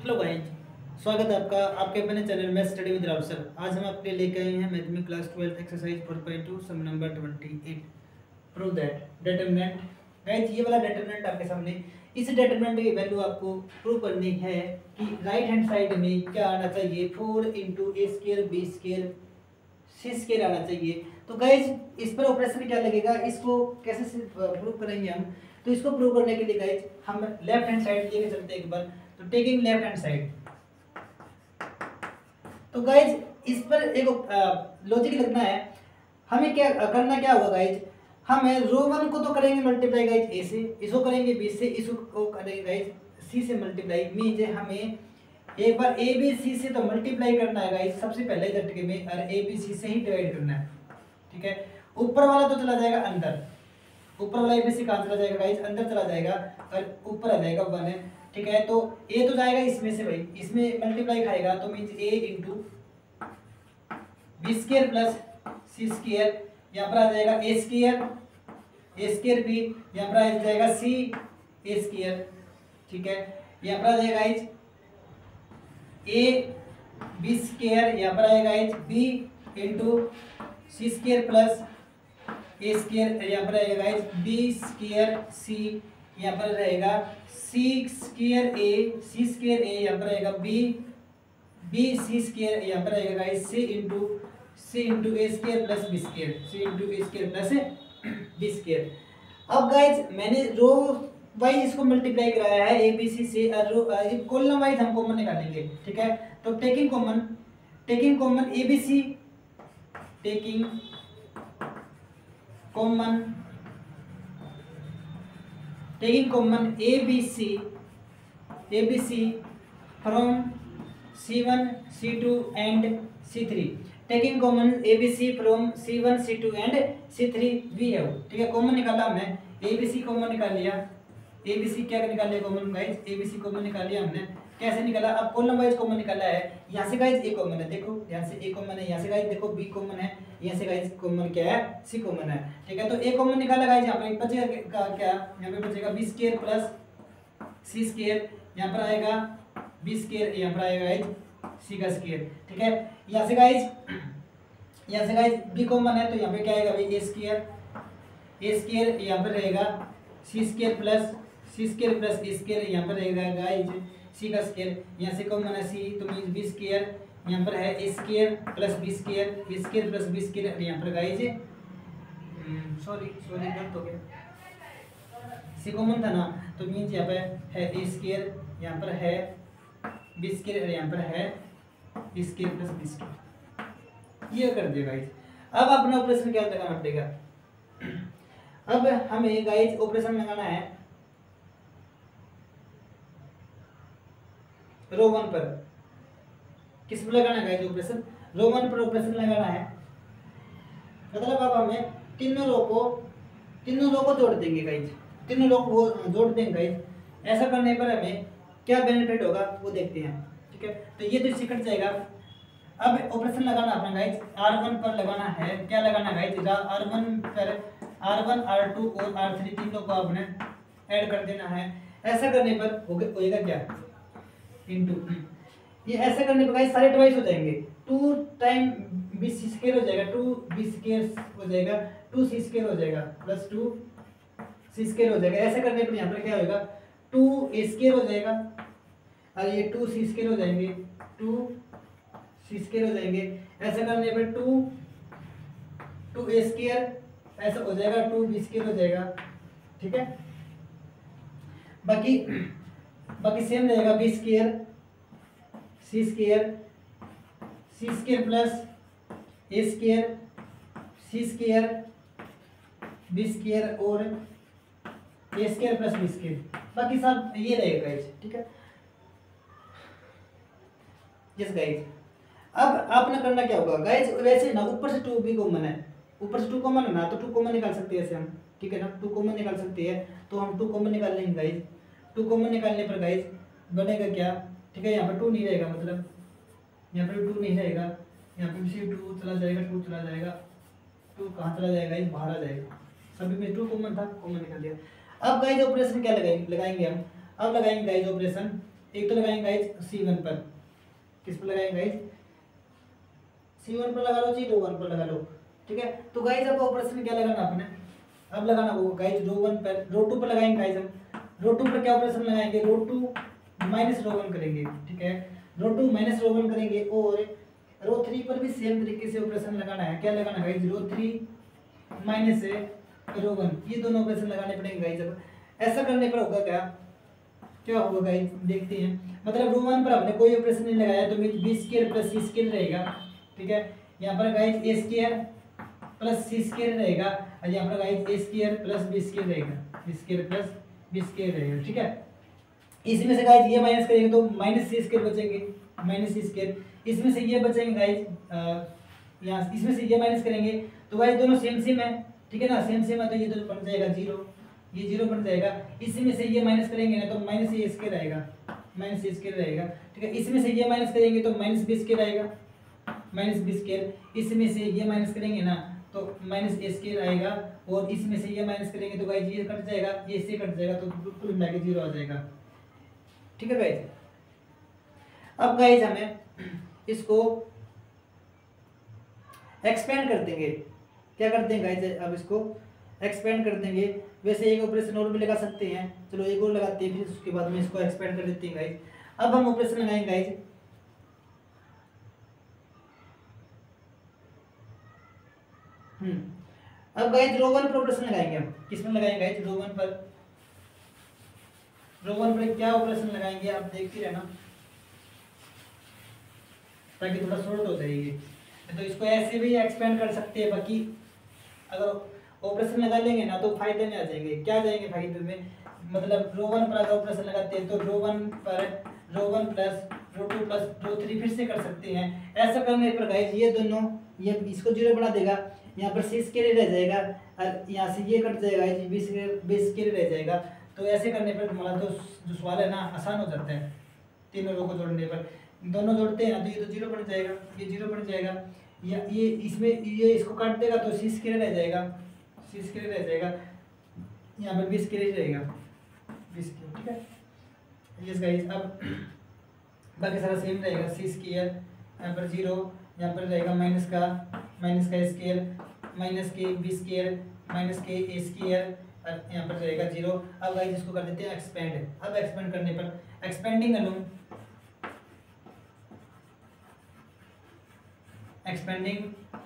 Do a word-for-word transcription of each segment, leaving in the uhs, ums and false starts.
Hello guys, स्वागत है आपका आपके अपने चैनल में स्टडी विद राव सर। आज हम आपके लिए लेके आए हैं mathematics class twelfth exercise four point two sum number twenty eight. Prove that determinant. Guys ये वाला डिटरमिनेंट आपके सामने, इस डिटरमिनेंट की वैल्यू आपको प्रूव करनी है कि राइट हैंड साइड में क्या आना चाहिए, four into a square b square c square आना चाहिए। तो गाइस इस पर ऑपरेशन क्या लगेगा, इसको कैसे प्रूव करेंगे हम। तो इसको प्रूव करने के लिए गाइस हम लेफ्ट हैंड साइड लेके चलते हैं एक बार। तो टेकिंग लेफ्ट हैंड साइड, तो गाइज इस पर एक लॉजिक लगना है। हमें क्या करना क्या होगा गाइज, हम रो वन को तो करेंगे मल्टीप्लाई गाइज ए से, इसको करेंगे बी से, इसको करेंगे गाइज सी से मल्टीप्लाई। मीन हमें एक बार ए बी सी से तो मल्टीप्लाई करना है गाइज सबसे पहले झटके में, और ए बी सी से ही डिवाइड करना है। ठीक है, ऊपर वाला तो चला जाएगा अंदर, ऊपर वाला ए बी सी कहाँ चला जाएगा गाइज, अंदर चला जाएगा और ऊपर आ जाएगा वन है। ठीक है, तो ए तो जाएगा इसमें से भाई, इसमें मल्टीप्लाई खाएगा तो means a into b square plus c square, यहाँ पर आ जाएगा a square, a square b, यहाँ पर आ जाएगा सी ए स्केयर। ठीक है, यहाँ पर आ जाएगा इज ए बी स्केयर, यहाँ पर आएगा is b into c square plus a square, यहाँ पर आएगा इज बी स्केयर सी, यहाँ पर रहेगा सी स्केयर ए सी स्केयर ए, यहाँ पर आएगा बी बी सी स्केयर, यहाँ पर आएगा guys c into c into a square plus b square, c into a square plus b square. अब गाइस मैंने रो वाइज इसको मल्टीप्लाई कराया है ए बी सी से, और रो कॉलम वाइज हम कॉमन निकालेंगे। ठीक है, तो taking common taking common a B c, taking common taking common a B c a B c from c one c two and c three, taking common a B c from c one c two and c three we have. ठीक है, common निकाला हमने, A B C common निकाल लिया, A B C क्या निकाल लिया common guys, A B C common निकाल लिया हमने। कैसे निकाला, अब कॉलम वाइज कॉमन निकाला है। यहाँ से गाइस ए कॉमन है, देखो यहाँ से ए कॉमन है, यहाँ से गाइस देखो बी कॉमन है, यहाँ से गाइस कॉमन क्या है, सी कॉमन है। ठीक है, तो ए कॉमन निकाला गाइस, यहाँ पे बचेगा क्या, यहाँ पे बचेगा b square plus c square, यहाँ पर आएगा बी स्क्वायर, यहाँ पर आएगा गाइस सी का स्क्वायर। ठीक है, यहाँ से गाइस यहाँ से गाइस बी कॉमन है, तो यहाँ पे क्या आएगा भाई ए स्क्वायर ए स्क्वायर, यहाँ पर रहेगा c square plus c square plus ए स्क्वायर, यहाँ पर रहेगा गाइस सी का स्क्वायर, यहाँ से कॉमन है सी तो मींस बी स्क्वायर, यहाँ पर है a square plus b square, B square plus b square, यहाँ पर गाइस सॉरी सॉरी गलत हो गया, सी कॉमन था ना, तो मींस यहाँ पे है ए स्क्वायर, यहाँ पर है बी स्क्वायर, यहाँ पर है b square plus b square. ये कर दिया गाइस। अब अपना ऑपरेशन क्या लगाना पड़ेगा, अब हमें गाइस ऑपरेशन लगाना है रो वन पर। किस पर लगाना है गाइस ऑपरेशन, रो वन पर ऑपरेशन लगाना है। मतलब अब हमें तीनों रो को तीनों रो को जोड़ देंगे गाइस, तीनों रो को जोड़ देंगे गाइस। ऐसा करने पर हमें क्या बेनिफिट होगा वो देखते हैं। ठीक है, तो ये तो इससे कट जाएगा। अब ऑपरेशन लगाना अपना गाइस आर वन पर लगाना है। क्या लगाना है गाइस, आर वन पर आर वन आर टू और आर थ्री तीनों को आपने ऐड कर देना है। ऐसा करने पर होगा क्या, इनटू, ये ऐसा करने पर गाइस सारे ट्वाइस हो जाएंगे। Two times b c square हो जाएगा, टू बी स्क्वायर हो जाएगा, टू सी स्क्वायर हो जाएगा प्लस टू सी स्क्वायर हो जाएगा। ऐसा करने पर यहाँ पर क्या होगा, टू ए स्क्वायर हो जाएगा और ये टू सी स्क्वायर हो जाएंगे, टू सी स्क्वायर हो जाएंगे। ऐसा करने पर टू टू ए स्क्वायर ऐसा हो जाएगा, टू बी स्क्वायर हो जाएगा। ठीक है, बाकी बाकी सेम रहेगा, बी स्क्वायर सी स्क्वायर सी स्क्वायर प्लस ए स्क्वायर सी स्क्वायर बी स्क्वायर और a square plus b square, बाकी सब ये रहेगा गाइस। ठीक है, यस गाइस। अब आपने करना क्या होगा गाइस, वैसे ना ऊपर से टू भी कॉमन है, ऊपर से टू कॉमन है ना, तो टू कॉमन निकाल सकते हैं ऐसे हम। ठीक है ना, टू कॉमन निकाल सकते हैं, तो हम टू कॉमन निकाल लेंगे गाइस। टू कॉमन निकालने पर गाइस बनेगा क्या, ठीक है, यहाँ पर टू नहीं रहेगा, मतलब यहाँ पर टू नहीं रहेगा, यहाँ पर भी टू चला जाएगा, टू चला जाएगा, टू कहाँ चला जाएगा, ये बाहर आ जाएगा। सभी में टू कॉमन था, कॉमन निकाल दिया। अब गाइस ऑपरेशन क्या लगाएंगे लगाएंगे हम, अब लगाएंगे गाइस ऑपरेशन एक तो लगाएंगे गाइज सी वन पर, किस पर लगाएंगे गाइज, सी वन पर लगा लो जी, रो वन पर लगा लो, ठीक है। तो गाइज अब ऑपरेशन क्या लगाना आपने, अब लगाना वो गाइज रो वन पर, रो टू पर लगाएंगे गाइज हम, रो टू पर क्या ऑपरेशन लगाएंगे, row two minus row one करेंगे, ठीक है, row two minus row one करेंगे। और रो थ्री पर भी सेम तरीके से ऑपरेशन लगाना है, क्या लगाना है guys, row three minus row one, ये दोनों ऑपरेशन लगाने पड़ेंगे गाइज। अब ऐसा करने पर होगा क्या, क्या होगा गाइज देखते हैं। मतलब रो वन पर हमने कोई ऑपरेशन नहीं लगाया तो b square plus c square रहेगा, ठीक है। यहाँ पर guys a square plus c square रहेगा, और यहाँ पर guys a square plus b square रहेगा, B square plus b square रहेगा, ठीक है। इसमें से गाइज ये माइनस करेंगे तो माइनस सी स्क्वायर बचेंगे, माइनस सी स्क्वायर, इसमें से ये बचेंगे गाइज, यहाँ इसमें से ये माइनस करेंगे तो गाइज दोनों सेम सेम है, ठीक है ना, सेम सेम है तो ये तो बन जाएगा जीरो, ये जीरो बन जाएगा। इसमें से ये माइनस करेंगे ना तो माइनस ए स्क्वायर रहेगा, माइनस ए स्क्वायर रहेगा, ठीक है। इसमें से ये माइनस करेंगे तो माइनस बी स्क्वायर आएगा, माइनस बी स्क्वायर, इसमें से ये माइनस करेंगे ना तो माइनस ए स्क्वायर आएगा, और इसमें से ये माइनस करेंगे तो गाइज ये कट जाएगा, ये इससे कट जाएगा तो बिल्कुल मिला के जीरो आ जाएगा, ठीक है गाइज। अब गाइज हमें इसको एक्सपेंड कर देंगे, क्या कर देंगे गाइज, अब इसको एक्सपेंड कर देंगे। वैसे एक ऑपरेशन और भी लगा सकते हैं, चलो एक और लगाते हैं, फिर उसके बाद में इसको एक्सपेंड कर देते हैं गाइज। अब हम ऑपरेशन लगाएंगे गाइज, हम्म अब गाइज रो वन पर ऑपरेशन लगाएंगे हम, किसमें लगाएंगे गाइज, रो वन पर, रो वन पर क्या ऑपरेशन लगाएंगे आप देखते रहना ताकि थोड़ा शॉर्ट हो जाएगी। तो इसको ऐसे भी एक्सपेंड कर सकते हैं, बाकी अगर ऑपरेशन लगा लेंगे ना तो फायदे में आ जाएंगे। क्या जाएंगे फायदे में, मतलब रो वन पर अगर ऑपरेशन लगाते हैं तो रो वन पर row one plus row two plus row three फिर से कर सकते हैं। ऐसा करने पर गाइज ये दोनों, ये इसको जीरो बना देगा, यहाँ पर सी स्क्वायर रह जाएगा, और यहाँ से ये कट जाएगा, बी स्क्वायर बी स्क्वायर रह जाएगा। तो ऐसे करने पर हमारा तो जो सवाल है ना आसान हो जाता है, तीनों रो को जोड़ने पर, दोनों जोड़ते हैं ना तो ये तो जीरो बन जाएगा, ये जीरो बन जाएगा, या ये इसमें ये इसको काट देगा तो सी स्क्वायर रह जाएगा, सी स्क्वायर रह जाएगा, यहाँ पर बी स्क्वायर रहेगा, बी स्क्वायर, ठीक है। यस गाइस, अब बाकी सारा सेम रहेगा, सी स्क्वायर यहाँ पर जीरो, यहाँ पर रहेगा माइनस का माइनस का स्क्वायर, माइनस के बी स्क्वायर माइनस के ए स्क्वायर, और यहाँ पर रहेगा जीरो। अब गाइस इसको कर देते हैं एक्सपेंड। अब एक्सपेंड करने पर expanding along expanding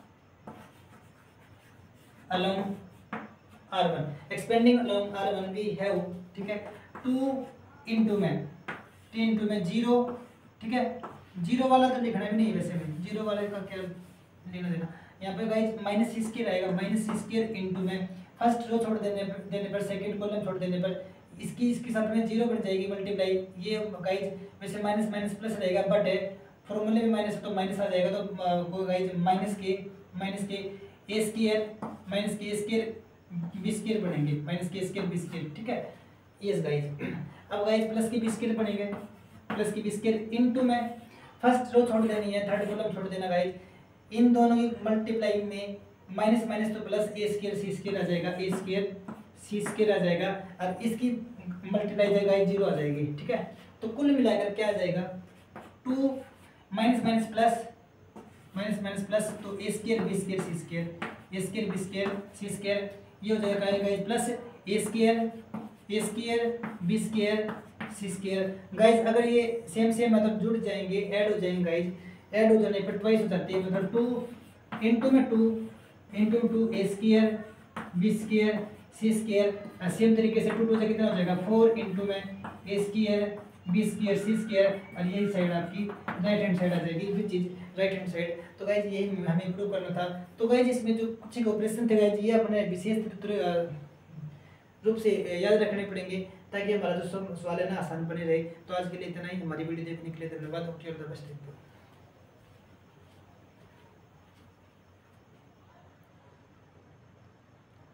along R one, expanding along R one we have, ठीक है, टू इंटू में टी इंटू में जीरो, ठीक है। जीरो वाला तो लिखना भी नहीं वैसे में, जीरो वाले का क्या लेना देना। यहाँ पे गाइस माइनस सी स्क्वायर आएगा, माइनस सी स्क्वायर इंटू में फर्स्ट रो छोड़ देने पर देने पर सेकंड कॉलम छोड़ देने पर इसकी इसके साथ में जीरो बन जाएगी मल्टीप्लाई। ये गाइस वैसे माइनस माइनस प्लस रहेगा, बट फॉर्मूले में माइनस तो माइनस आ जाएगा, तो गाइस माइनस के माइनस के A square minus K square B square बनेंगे, minus K square B square, ठीक है। यस गाइस, अब guys plus K B square बनेंगे, प्लस की बी स्क्वायर इनटू में फर्स्ट रो छोड़ देनी है, थर्ड कॉलम छोड़ देना गाइस। इन दोनों की मल्टीप्लाई में माइनस माइनस तो प्लस ए स्क्वायर सी स्क्वायर आ जाएगा, ए स्क्वायर सी स्क्वायर आ जाएगा, और इसकी मल्टीप्लाई जाएगा जीरो आ जाएगी, ठीक है। तो कुल मिलाकर क्या आ जाएगा, two minus minus plus minus minus plus, तो A square B square C square, A square B square C square, ये हो जाएगा guys plus A square A square B square C square. Guys अगर ये सेम सेम मतलब जुड़ जाएंगे, add हो जाएंगे गाइस, ऐड हो जाने पर ट्वाइस हो जाती है, मतलब टू इंटू में two into two A square B square C square. Same तरीके से टू टू से कितना हो जाएगा, फोर इंटू में A square B square C square, और यही साइड आपकी राइट हैंड साइड आ जाएगी, which is right hand side. तो गाइस यही हमें इंप्रूव करना था। तो गाइस इसमें जो कुछ ऑपरेशन थे गाइस ये अपने विशेष रूप से याद रखने पड़ेंगे ताकि हमारा जो सवाल है ना आसान बने रहे। तो आज के लिए इतना ही, हमारी वीडियो देखने के लिए धन्यवाद। Okay, all the best.